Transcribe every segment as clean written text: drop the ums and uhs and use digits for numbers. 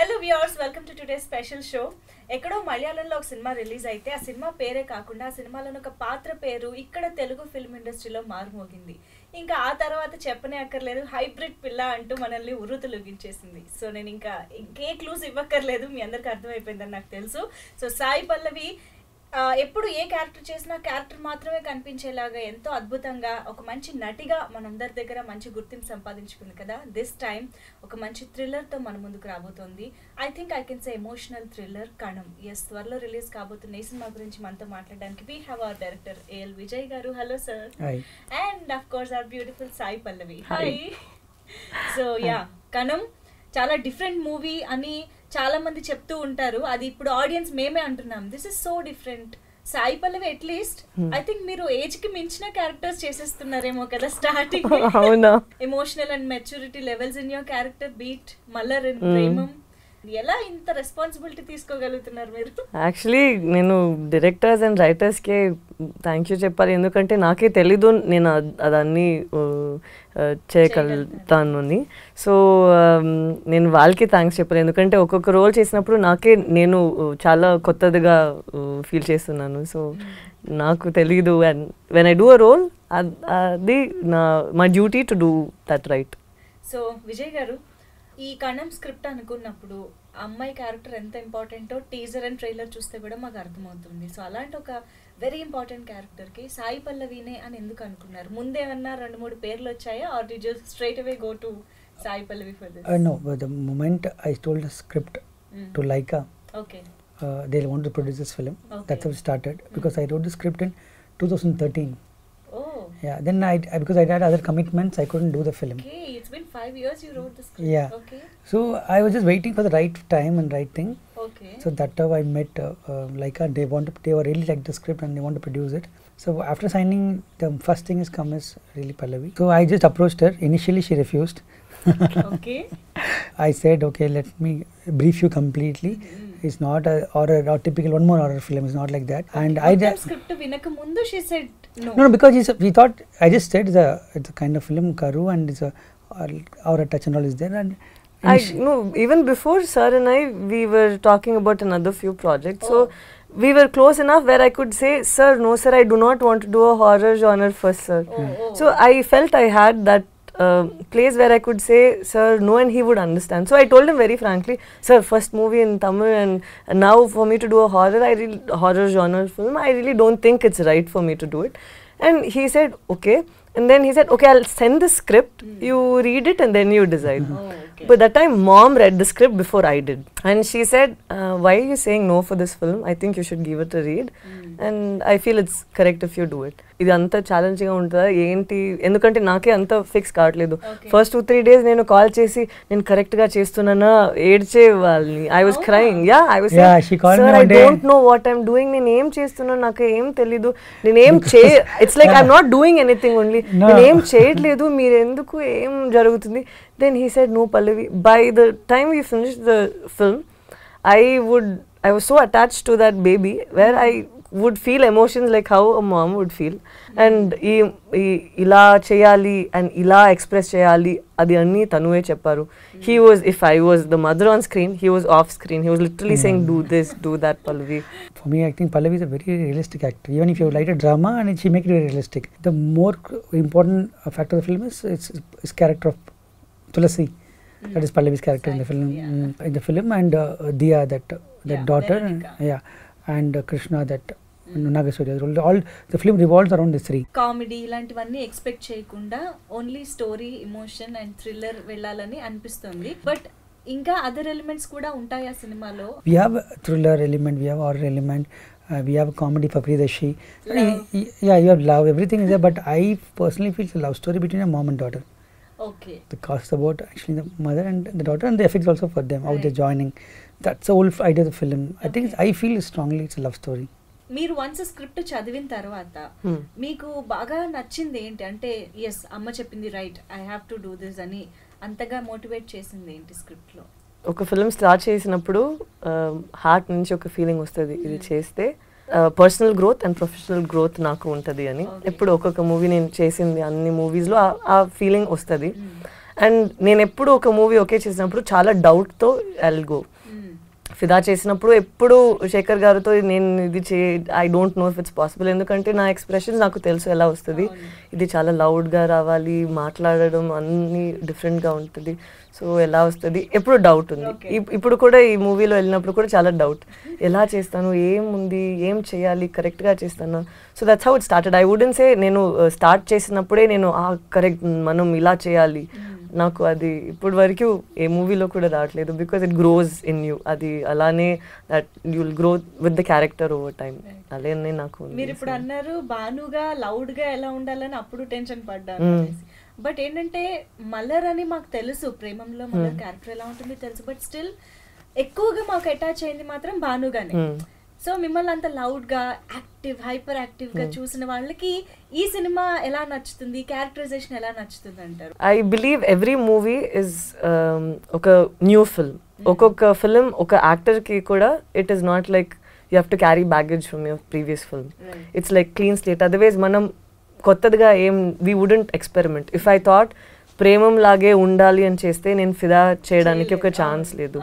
Hello viewers, welcome to today special show. ఎక్కడో మలయాళంలో ఒక సినిమా రిలీజ్ అయితే ఆ సినిమా పేరే కాకుండా ఆ సినిమాలోని ఒక పాత్ర పేరు ఇక్కడ తెలుగు ఫిల్మ్ ఇండస్ట్రీలో మారుమోగింది. ఇంకా ఆ తర్వాత చెప్పనే అక్కర్లేదు, హైబ్రిడ్ పిల్ల అంటూ మనల్ని ఉర్రూతలూగించేసింది. సో నేను ఇంకే క్లూస్ ఇవ్వక్కర్లేదు, మీ అందరికి అర్థమైపోయిందని నాకు తెలుసు. సో సాయి పల్లవి ఎప్పుడు ఏ క్యారెక్టర్ చేసినా క్యారెక్టర్ మాత్రమే కనిపించేలాగా ఎంతో అద్భుతంగా ఒక మంచి నటిగా మనందరి దగ్గర మంచి గుర్తింపు సంపాదించుకుంది కదా. దిస్ టైం ఒక మంచి థ్రిల్లర్తో మన ముందుకు రాబోతోంది. I think I can say emotional thriller Kanam. Yes, త్వరలో రిలీజ్ కాబోతున్న ఈ సినిమా గురించి మనతో మాట్లాడడానికి we have our director A L Vijay garu. Hello sir. And of course our beautiful Sai Pallavi. Hi. So yeah, Kanam చాలా డిఫరెంట్ మూవీ అని చాలా మంది చెప్తూ ఉంటారు. అది ఇప్పుడు ఆడియన్స్ మేమే అంటున్నాం, this is so different. Sai Pallavi at least I think మీరు ఏజ్ కి మించిన క్యారెక్టర్స్ చేసేస్తున్నారేమో కదా starting. Emotional and maturity levels in your character be it Malar and Premam. ఎలా ఇంత రెస్పాన్సిబిలిటీ తీసుకోగలుగుతున్నారు మీరు? యాక్చువల్లీ నేను డైరెక్టర్స్ అండ్ రైటర్స్కే థ్యాంక్ యూ చెప్పాలి, ఎందుకంటే నాకే తెలీదు నేను అదన్నీ చేయగలుగుతాను అని. సో నేను వాళ్ళకి థ్యాంక్స్ చెప్పాలి, ఎందుకంటే ఒక్కొక్క రోల్ చేసినప్పుడు నేను చాలా కొత్తదిగా ఫీల్ చేస్తున్నాను. సో నాకు తెలీదు, and when I do a role అది my duty to do that right. So Vijay garu, ఈ కణం స్క్రిప్ట్ అనుకున్నప్పుడు అమ్మాయి క్యారెక్టర్ ఎంత ఇంపార్టెంటో టీజర్ అండ్ ట్రైలర్ చూస్తే కూడా మాకు అర్థమవుతుంది. సో అలాంటి ఒక వెరీ ఇంపార్టెంట్ క్యారెక్టర్కి సాయి పల్లవినే అని ఎందుకు అనుకున్నారు? ముందేమన్నా 2-3 పేర్లు వచ్చాయా, or did just straight away go to Sai Pallavi for this? No, but the moment I told the script to Laika, okay, they want to produce this film. Okay. That's how it started, because I wrote the script in 2013. oh, Yeah, then because I had other commitments, I couldn't do the film. okay, it's been 5 years you wrote the script. Yeah. Okay, So I was just waiting for the right time and right thing. okay, So that's how I met Laika. They were really like the script and they want to produce it. So after signing, the first thing is come is really Pallavi. So I just approached her. Initially she refused. okay. I said, okay, let me brief you completely. It's not a horror or typical one more horror film. It's not like that. And మొత్తం script వినక ముందు she said no. No, because we thought, I just said it's a kind of film, Karu, and it's a our touch and all is there. And No, even before Sir and I, we were talking about another few projects. So we were close enough where I could say, Sir, no sir, I do not want to do a horror genre first, sir. So I felt I had that place where I could say, Sir, no, and he would understand. So I told him very frankly, Sir, first movie in Tamil, and now for me to do a horror genre film, I really don't think it's right for me to do it. And he said, okay. And then he said, okay, I'll send the script, you read it and then you decide. Okay. But that time mom read the script before I did, and she said, why are you saying no for this film? I think you should give it a read. And I feel it's correct if you do it. ఇది అంత ఛాలెంజింగ్గా ఉంటుందా ఏంటి, ఎందుకంటే నాకే అంత fix కావట్లేదు. First 2-3 days నేను call చేసి నేను కరెక్ట్గా చేస్తున్నానా ఏడ్చే వాళ్ళని. I was crying. Sir, I don't know what I'm doing, నేను ఏం చేస్తున్నాను నాకు ఏం తెలీదు, నేనేం it's like I'm not doing anything, only నేనేం చేయట్లేదు, మీరు ఎందుకు ఏం జరుగుతుంది. Then he said, no Pallavi, by the time we finish the film I was so attached to that baby where I would feel emotions like how a mom would feel. And ila cheyali and ila express cheyali adi anni tanuve chepparu. He was, if I was the mother on screen, he was off screen. He was literally saying, do this, do that, Pallavi. For me, I think Pallavi is a very realistic actor. Even if you write a drama and she make it very realistic. The more important factor of the film is character of Tulasi. That is Pallavi's character in the film. In the film, and Diya, that daughter, and Krishna, that Nagasuri. All the film revolves around these three. Comedy ఇలాంటివన్నీ expect చేయకుండా only story, emotion and thriller వెళ్ళాలని అనిపిస్తుంది. But ఇంకా other elements కూడా ఉంటాయా సినిమాలో? We have a thriller element, we have horror element, we have comedy for Priyadarshi. Yeah, you have love, everything is there. But I personally feel it's a love story between a mom and daughter. Okay. The cast about actually the mother and the daughter, and the effects also for them, how they're joining. That's the whole idea of the film. I think I feel strongly it's a love story. మీరు once script చదివిన తర్వాత మీకు బాగా నచ్చింది ఏంటి? అంటే yes, అమ్మ చెప్పింది right, I have to do this అని అంతగా మోటివేట్ చేసింది ఏంటి స్క్రిప్ట్ లో? ఒక ఫిల్మ్ స్టార్ట్ చేసినప్పుడు హార్ట్ నుంచి ఒక ఫీలింగ్ వస్తుంది, ఇది చేస్తే personal growth and professional growth నాకు ఉంటుంది అని. ఎప్పుడు ఒక్కొక్క మూవీ నేను చేసింది అన్ని మూవీస్లో ఆ ఫీలింగ్ వస్తుంది. అండ్ నేను ఎప్పుడు ఒక మూవీ ఓకే చేసినప్పుడు చాలా డౌట్తో ఐ విల్ గో. ఫిదా చేసినప్పుడు ఎప్పుడు శేఖర్ గారితో నేను ఇది I don't know if it's possible, ఎందుకంటే నా ఎక్స్ప్రెషన్స్ నాకు తెలుసు ఎలా వస్తుంది, ఇది చాలా లౌడ్గా రావాలి, మాట్లాడడం అన్నీ డిఫరెంట్గా ఉంటుంది, సో ఎలా వస్తుంది ఎప్పుడు డౌట్ ఉంది. ఇప్పుడు కూడా ఈ మూవీలో వెళ్ళినప్పుడు కూడా చాలా డౌట్, ఎలా చేస్తాను, ఏముంది, ఏం చేయాలి, కరెక్ట్గా చేస్తాను. So that's how it started. I wouldn't say నేను స్టార్ట్ చేసినప్పుడే నేను కరెక్ట్ మనం ఇలా చేయాలి, నాకు అది ఇప్పటి వరకు ఏ మూవీలో కూడా రావట్లేదు, because it grows in you, అది అలానే that you will grow with the character over time. అలానే నాకు మీరు ఇప్పుడు అన్నారు బానుగా లౌడ్గా ఎలా ఉండాలని అప్పుడు టెన్షన్ పడ్డాను, బట్ ఏంటంటే మలర్ అని మాకు తెలుసు, ప్రేమంలో మలర్ క్యారెక్టర్ ఎలా ఉంటుంది తెలుసు, బట్ స్టిల్ ఎక్కువగా మాకు అటాచ్ అయింది మాత్రం బానుగానే. సో మిమ్మల్ని అంత లౌడ్ గా యాక్టివ్ హైపర్ యాక్టివ్ గా చూసిన వాళ్ళకి ఈ సినిమా ఎలా నచ్చుతుంది, క్యారెక్టరైజేషన్ ఎలా నచ్చుతుంది అంటారు? I believe every movie is ఒక న్యూ ఫిల్మ్. ఒక్కొక్క ఫిల్మ్ ఒక యాక్టర్ కి కూడా it is not like you have to carry baggage from your previous film. It's like clean slate. Otherwise మనం కొత్తగా ఏం we wouldn't experiment. If I thought Premam లాగే ఉండాలి అని చేస్తే నేను ఫిదా చేయడానికి ఒక ఛాన్స్ లేదు.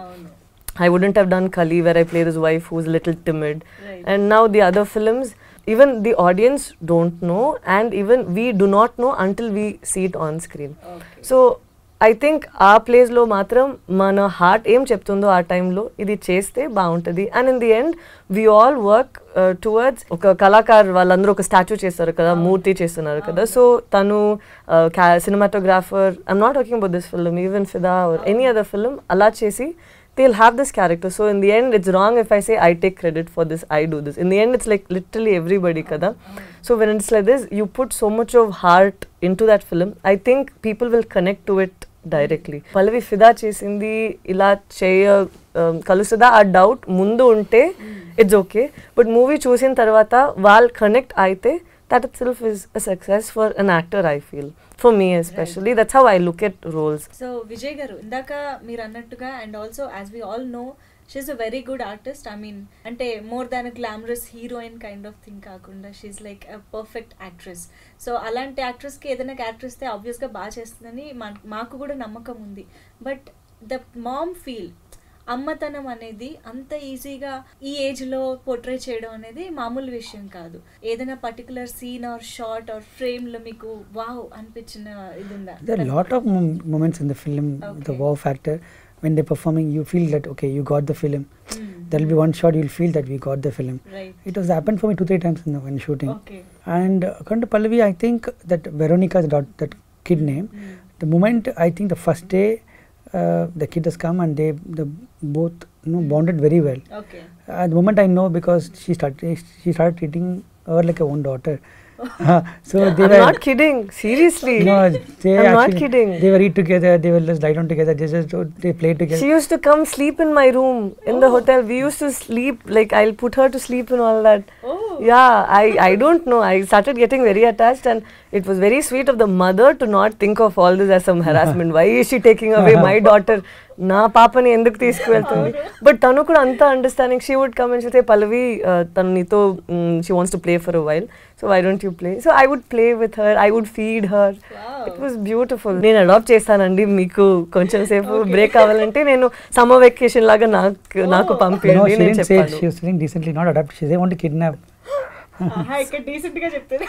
I wouldn't have done Kali, where I play this wife who's a little timid. Right. And now the other films, even the audience don't know, and even we do not know until we see it on screen. Okay. So I think our place lo matram mana heart em cheptundo aa time lo idi cheste baaguntadi. And in the end we all work towards oka kalakar vallandaru oka statue chesaru kada, moorti chestunaru kada. So tanu cinematographer, I'm not talking about this film, even Fida or any other film, ala chesi they'll have this character. So in the end it's wrong if I say I take credit for this, I do this. In the end it's like literally everybody kada. So when it's like this, you put so much of heart into that film, I think people will connect to it directly. Pallavi Fida chesindi ila cheya kalustada a doubt mundu unte it's okay, but movie choosing tarvata vaal connect aite that itself is a success for an actor, I feel. For me especially, right. That's how I look at roles. So Vijay garu indaka meer annattuga, and also as we all know she's a very good artist. I mean ante more than a glamorous heroine kind of thing kaakunda she's like a perfect actress. So alanti actress ki edaina character iste obvious ga baa chestundani maaku kuda namakam undi. But the mom feel అమ్మతనం అనేది అంత ఈజీగా ఈ age లో portray చేయడం అనేది మామూలు విషయం కాదు. ఏదైనా particular scene or shot or frame లో మీకు వావ్ అనిపించిన ఇది ఉందా? There are lot of moments in the film, okay. The wow factor, when they're performing you feel that okay, you got the film. There will be one shot you'll feel that we got the film. Right. It has happened for me 2-3 times when shooting. Okay. And according to Pallavi, I think that Veronica's that kid name, the moment I think the first day the kid has come and they both bonded very well. Okay. At the moment I know because she started treating her like her own daughter. So they I'm not kidding, seriously. No, I'm not kidding. They were eat together, they will just lie down together, they play together. She used to come sleep in my room in the hotel. We used to sleep, like I'll put her to sleep and all that. Oh. Yeah, I don't know. I started getting very attached, and it was very sweet of the mother to not think of all this as some harassment. Why is she taking away my daughter? నా పాపని ఎందుకు తీసుకువెళ్తుంది? But తను కూడా అంత understanding. She would come and she say Pallavi తను నీతో she wants to play for a while, so why don't you play? So I would play with her, I would feed her. It was beautiful. నేను adapt చేస్తానండి, మీకు కొంచెం సేపు break కావాలంటే నేను summer vacation లాగా నాకు పంపించండి నేను చెప్పాను. She was saying decently, not adopt. She said want to kidnap. ఇక్కడ డీసెంట్ గా చెప్తుంది.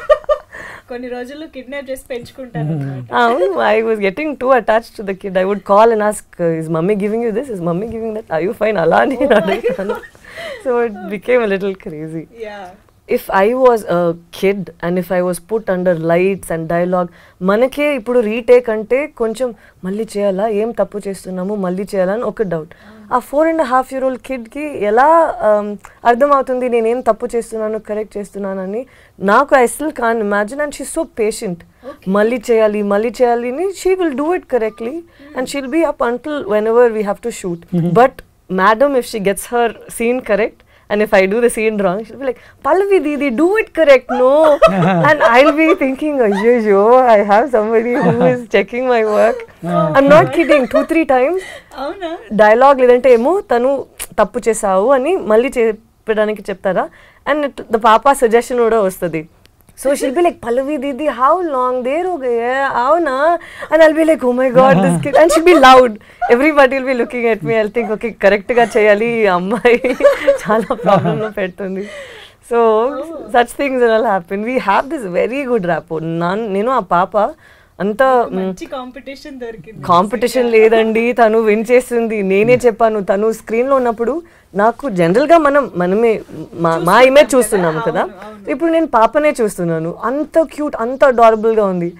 కొన్ని రోజులు కిడ్నాప్ చేసి పెంచుకుంటారు. అవును, I was getting too attached to the kid. I would call and ask, is mommy giving you this? Is mommy giving that? Are you fine? అలా అని అడుగుతాను. So it became a little crazy. Yeah. If I was a kid and if I was put under lights and dialogue, మనకే ఇప్పుడు retake అంటే కొంచెం మళ్ళీ చేయాలా, ఏం తప్పు చేస్తున్నాము మళ్ళీ చేయాలని ఒక డౌట్. ఆ 4.5-year-old కిడ్కి ఎలా అర్థమవుతుంది నేనేం తప్పు చేస్తున్నాను కరెక్ట్ చేస్తున్నానని? నాకు I still can imagine. And she so patient. మళ్ళీ చేయాలి అని she will do it correctly and she'll be up until whenever we have to shoot. But madam, if she gets her scene correct and if I do the scene wrong, she'll be like, Pallavi Didi, do it correct, no? And I'll be thinking, ayyo, I have somebody who is checking my work. I'm not kidding. 2-3 times dialogue ledante emo tanu tappu chesavu ani malli చెప్పడానికి చెప్తారా, and the పాప suggestion కూడా వస్తుంది. So she'll be like, Pallavi Didi, how long? Der ho gaye hai, aao na. And I'll be like, oh my god, this kid. And she'll be loud. Everybody will be looking at me. I'll think, okay, correct ga cheyali, ammai chala problem lo pettundi. So such things will all happen. We have this very good rapport. Nenu aa papa అంత మంచి competition దొరికింది. Competition లేదండి, తను win చేస్తుంది. నేనే చెప్పాను, తను screen లో ఉన్నప్పుడు నాకు జనరల్ గా మనమే మా ఇమేజ్ చూస్తున్నాము కదా, ఇప్పుడు నేను పాపనే చూస్తున్నాను. అంత క్యూట్, అంత అడారబుల్ గా ఉంది.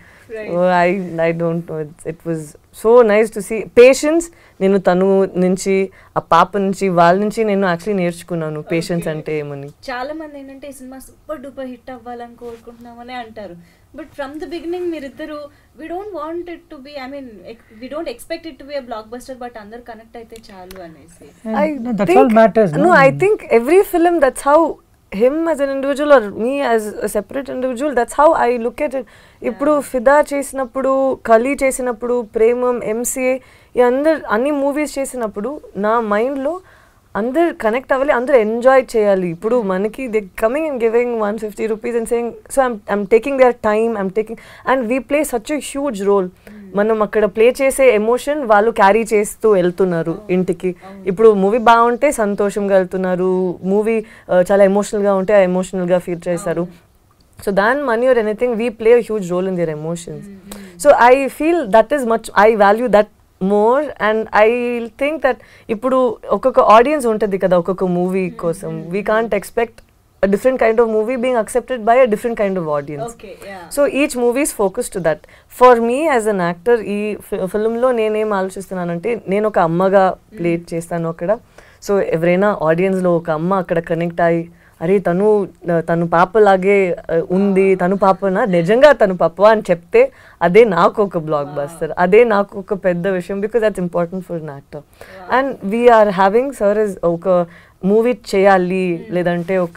I don't know, it was so nice to see patience. నేను తను నుంచి, ఆ పాప నుంచి, వాళ్ళ నుంచి నేను యాక్చువల్లీ నేర్చుకున్నాను పేషెన్స్ అంటే ఏమని. చాలా మంది ఏంటంటే ఈ సినిమా సూపర్ డూపర్ హిట్ అవ్వాలని కోరుకుంటున్నామని అంటారు. బట్ ఫ్రమ్ ద బిగినింగ్ మీరిద్దరు we don't want it to be, I mean, we don't expect it to be a blockbuster, but అందరు కనెక్ట్ అయితే చాలు అనేసి. That's all matters. No, I think every film, that's how him as an individual or me as a separate individual, that's how I look at it. ఇప్పుడు ఫిదా చేసినప్పుడు, కలీ చేసినప్పుడు, Premam, MCA, ఈ అన్ని మూవీస్ చేసినప్పుడు నా మైండ్లో అందరు కనెక్ట్ అవ్వాలి, అందరు ఎంజాయ్ చేయాలి. ఇప్పుడు మనకి they coming and giving 150 rupees and saying, so I'm taking their time, and we play such a huge role. మనం అక్కడ ప్లే చేసే ఎమోషన్ వాళ్ళు క్యారీ చేస్తూ వెళ్తున్నారు ఇంటికి. ఇప్పుడు మూవీ బాగుంటే సంతోషంగా వెళ్తున్నారు, మూవీ చాలా ఎమోషనల్గా ఉంటే ఎమోషనల్గా ఫీల్ చేస్తారు. So than money or anything, we play a huge role in their emotions. So I feel that is much, I value that more, and I think that ఇప్పుడు ఒక్కొక్క ఆడియన్స్ ఉంటుంది కదా ఒక్కొక్క మూవీ కోసం. We can't expect a different kind of movie being accepted by a different kind of audience. Okay, yeah. So each movie is focused to that. For me as an actor, ఈ ఫిల్మ్లో నేనేం ఆలోచిస్తున్నానంటే, నేను ఒక అమ్మగా play చేస్తాను అక్కడ. So ఎవరైనా ఆడియన్స్లో ఒక అమ్మ అక్కడ కనెక్ట్ అయ్యి, అరే తను పాపలాగే ఉంది, తను పాపనా, నిజంగా తను పాప అని చెప్తే అదే నాకు ఒక బ్లాక్ బస్టర్, అదే నాకు ఒక పెద్ద విషయం. Because that's important for an actor. And we're having sir is ఒక మూవీ చేయాలి, లేదంటే ఒక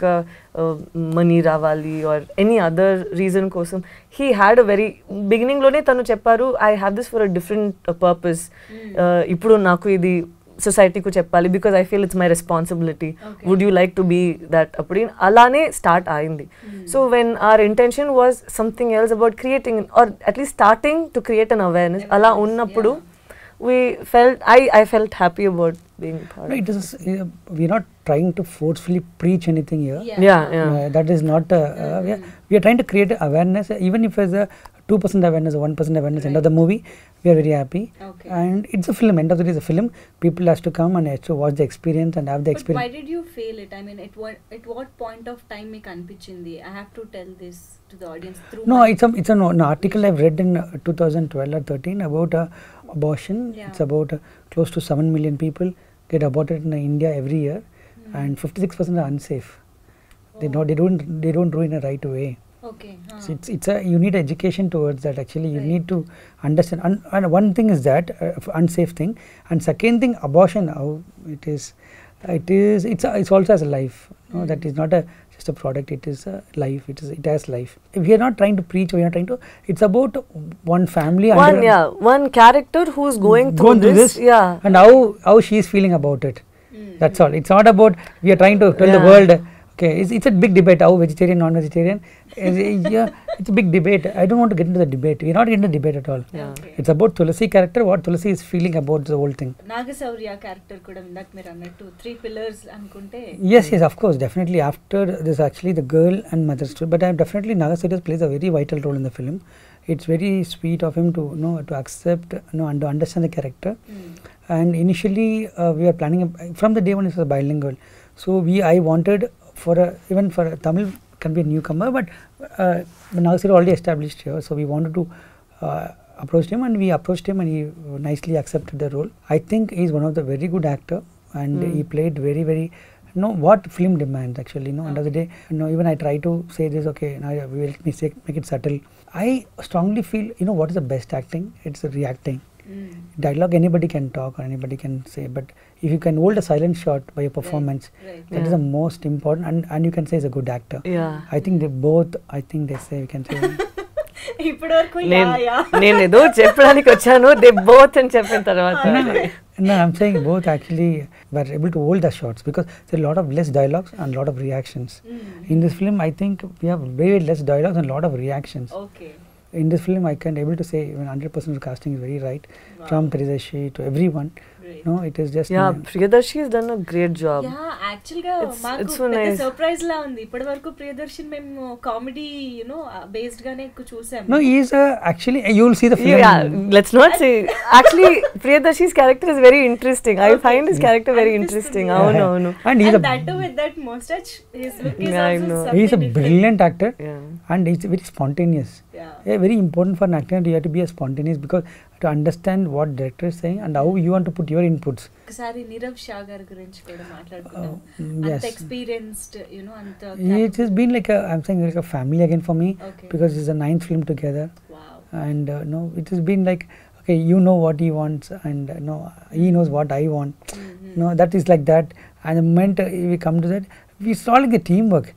మనీ రావాలి ఆర్ ఎనీ అదర్ రీజన్ కోసం. హీ హ్యాడ్ అ వెరీ బిగినింగ్లోనే తను చెప్పారు, I have this for a different purpose. ఇప్పుడు నాకు ఇది సొసైటీకు చెప్పాలి, because I feel it's my responsibility. Would you like to be that? అప్పుడు అలానే స్టార్ట్ అయింది. So when our intention was something else about creating or at least starting to create an awareness. అలా ఉన్నప్పుడు I felt happy about being part of it. We're not trying to forcefully preach anything here. Yeah. That is not, we are trying to create awareness, even if it's a 2% awareness or 1% awareness, end of the movie, we are very happy. Okay. And it's a film, end of the day it's a film. People has to come and has to watch the experience and have the experience. But why did you feel it? I mean, at what point of time meeku anpichindi, I have to tell this to the audience through? No, it's an article I've read in 2012 or 13 about abortion. Yeah. It's about close to 7 million people get aborted in India every year, and 56% are unsafe. They don't do it in a right way. Okay. So it's you need education towards that. Actually, you need to understand. And one thing is that unsafe thing, and second thing, abortion. How it's also as a life. No, that is not just a product. It is a life. It has life. We are not trying to preach. We are trying to. It's about one family. One character who's going through this. Yeah. And how she is feeling about it. That's all. It's not about we are trying to tell the world. Okay, it's a big debate. How vegetarian, non-vegetarian? It's a big debate. I don't want to get into the debate. We're not getting into the debate at all. Yeah. Okay. It's about Tulasi character. What Tulasi is feeling about the whole thing. Nagasauria character kuda indak meer annattu 3 pillars anukunte. Yes, of course, definitely. After this, actually, the girl and mother story. But definitely Nagasauria plays a very vital role in the film. It's very sweet of him to to accept, and to understand the character. And initially, we were planning from the day when it was bilingual. So I wanted even for Tamil can be a newcomer, but Nagasauria already established here. So we wanted to approach him, and we approached him, and he nicely accepted the role. I think he's one of the very good actor, and he played very, very. What film demands actually. End of the day, even I try to say this. Okay, now we will make it subtle. I strongly feel, what is the best acting? It's reacting. Dialogue anybody can talk or anybody can say, but if you can hold a silent shot by your performance, that is the most important, and you can say is a good actor. Yeah. I think they both. I think they say we can say. ఇప్పటి వరకు yeah yeah నేను ఏదో చెప్పడానికి వచ్చాను, they both అని చెప్పిన తర్వాత No, I'm saying both actually were able to hold the shots because there are a lot of less dialogues and a lot of reactions. In this film, I think we have very less dialogues and a lot of reactions. Okay In this film, I can able to say even 100% of casting is very right. Wow. From Priyadarshi to everyone. Great. No, it is just. Yeah Priyadarshi has done a great job. Yeah actual గా మాకు it's so పెద్ద nice. Surprise లా ఉంది. ఇప్పటి వరకు ప్రియదర్శన్ మేము comedy based గానే ఎక్కువ చూసాము. No, he is actually. You will see the film. Yeah, let's not say. Actually, Priyadarshi's character is very interesting. I find his character very interesting. Yeah. అవును. And he's And a. that too with that mustache, his look is Yeah, I also know. something He is a different. brilliant actor. Yeah. And he's very spontaneous. Yeah. Yeah, very important for an actor. You have to be a spontaneous because to understand what director is saying and how you want to put your inputs. ఒకసారి నీరవ్ షా గారి గురించి కూడా మాట్లాడుకుందాం. Yes. అంత experienced అంత It has been like I'm saying like a family again for me Okay. because it's the 9th film together. Wow. And no, it has been like okay, you know what he wants and no, he knows what I want. No, that is like that. And the moment we come to that, we start like a teamwork.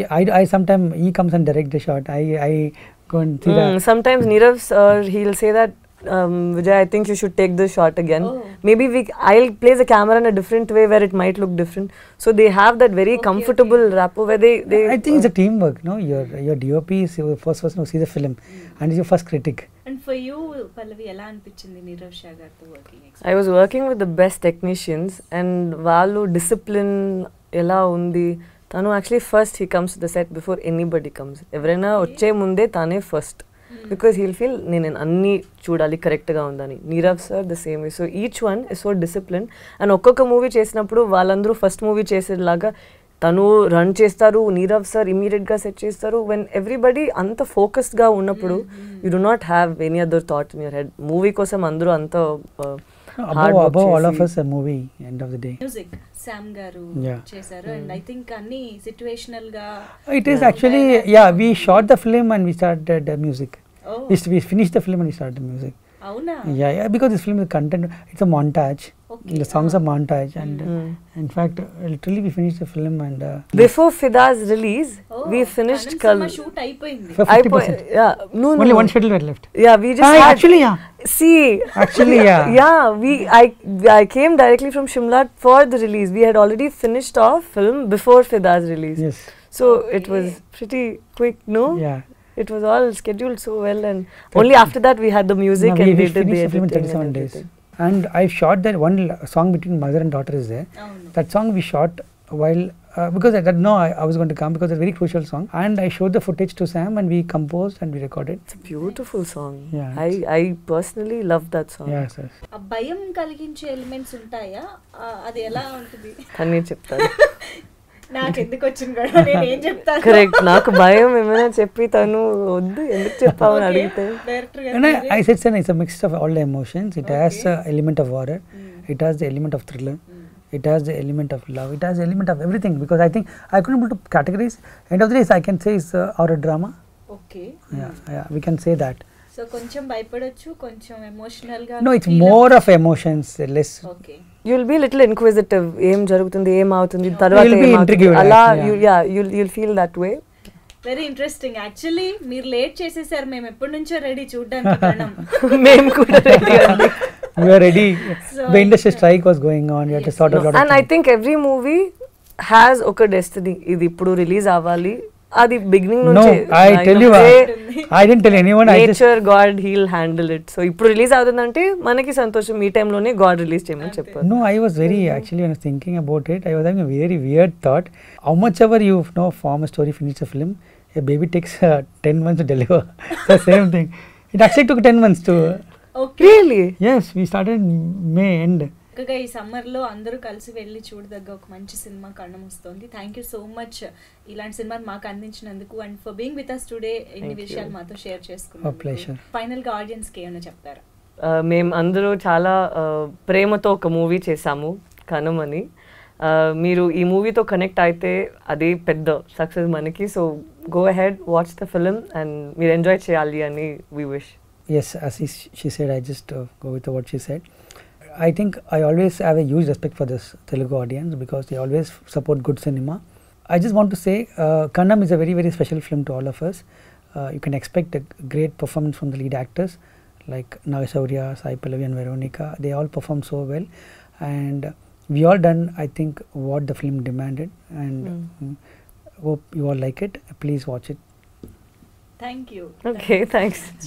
I sometimes he comes and direct the shot. I go and see that. Sometimes Nirav sir, he'll say that Vijay, I think you should take this shot again. Oh. Maybe I'll place the camera in a different way where it might look different. So they have that very Okay, comfortable rapport where they I think it's a teamwork. No, your DOP is your first person who sees the film and is your first critic. And for you Pallavi ఎలా అనిపించింది నీరవ్ షా గారితో working? I was working with the best technicians and వాళ్ళు discipline ఎలా ఉంది. తను actually first he comes the set before anybody comes. ఎవరైనా వచ్చే ముందే తానే ఫస్ట్ బికాస్ హీల్ ఫీల్ నేను అన్నీ చూడాలి కరెక్ట్గా ఉందని. Nirav sir the same way. So each one is so discipline. And ఒక్కొక్క మూవీ చేసినప్పుడు వాళ్ళందరూ ఫస్ట్ మూవీ చేసేలాగా తను రన్ చేస్తారు, నీరవ్ సార్ ఇమీడియట్గా సెట్ చేస్తారు. వెన్ ఎవ్రీబడి అంత ఫోకస్డ్గా ఉన్నప్పుడు you do not have any other thought in your head. Movie కోసం అందరూ అంత Above all of us, a movie end of the day. Music Sam garu Yeah. చేశారు అండ్ ఐ థింక్ అన్ని సిచ్యువేషనల్ గా It is actually we shot the film and we started the music. Oh. We finished the film and we started the music. అవునా? Yeah, because this film is content. It's a montage. Okay. The songs are montage, and in fact, literally we finished the film and before ఫిదాస్ release we finished shoot అయిపోయింది. for 50%. Only one schedule were left. Yeah, we just had, Actually, yeah. see, Actually, yeah. yeah, I came directly from Shimla for the release. We had already finished off film before Fida's release. Yes. So it was pretty quick, no? Yeah. It was all scheduled so well, and only after that we had the music No, and we we did the finished the film in editing 37 and days. everything. And I shot that one song between mother and daughter is there. అవును. That song we shot while because I didn't know I was going to come because it's a very crucial song. And I showed the footage to Sam and we composed and we recorded. It's a beautiful song. Yeah, I personally love that song. Yes, yes. ఆ భయం కలిగించే elements ఉంటాయా? అది ఎలా ఉంటుంది? అని చెప్తాను. నాకు ఎందుకు వచ్చింది కూడా నేను ఏం చెప్తాను? కరెక్ట్. నాకు భయం ఏమైనా చెప్పి తను వద్దు ఎందుకు చెప్పావు అని అడిగితే director And garu I said, it's a mix of all the emotions. It has an element of horror. It has the element of thriller. It has the element of love. It has the element of everything because I think I couldn't able to categorize. End of the day, I can say it's horror drama. Okay. Yeah, we can say that. So కొంచెం భయపడొచ్చు, కొంచెం emotional గా. No, it's more of emotions, less. Okay. you'll be little inquisitive. ఏం జరుగుతుంది, ఏం అవుతుంది, తర్వాత You'll be ఏమవుతుంది, intrigued, అలా yeah. you'll feel that way. Very interesting. Actually మీరు లేట్ చేసేసారు, మేము ఎప్పటి నుంచో రెడీ చూడడానికి ప్రణం. మేము కూడా ready అండి. We were ready. So, The industry strike was going on. We had to sort out a lot of And I things. think every movie has ఒక destiny. ఇది ఇప్పుడు రిలీజ్ అవ్వాలి, అది బిగినింగ్ No, నుంచి I tell you, I didn't tell anyone. I just nature god heal handle it. So ఇప్పుడు release అవుతుందంటే మనకి సంతోషం, ఈ టైంలోనే గాడ్ రిలీజ్ చేయమని చెప్పారు. no, I was very actually when I was thinking about it, I was having a very weird thought. How much ever you know form a story, finish a film, a baby takes 10 months to deliver. The same thing. It actually took 10 months to. Okay. Really? Yes, we started May end. చక్కగా ఈ summer లో అందరూ కలిసి వెళ్ళి చూడదగ్గ ఒక మంచి cinema కన్నం వస్తుంది. థ్యాంక్ యూ సో మచ్ ఇలాంటి సినిమాని మాకు అందించినందుకు and for being with us today ఇన్ని విషయాలు మాతో షేర్ చేసుకున్నాం. pleasure. ఫైనల్ గా ఆడియన్స్ కి ఏమైనా చెప్తారా? మేము అందరూ చాలా ప్రేమతో ఒక మూవీ చేసాము కనం అని. మీరు ఈ మూవీతో కనెక్ట్ అయితే అది పెద్ద సక్సెస్ మనకి. So go ahead, watch the film and మీరు ఎంజాయ్ చేయాలి అని we wish. Yes, as she said, I just go with what she said. I think I always have a huge respect for this Telugu audience because they always support good cinema. I just want to say Kannam is a very, very special film to all of us. you can expect a great performance from the lead actors like Nagashaurya, Sai Pallavi and Veronica. They all performed so well, and we all done, I think, what the film demanded, and hope you all like it. Please watch it. Thank you Okay, thanks.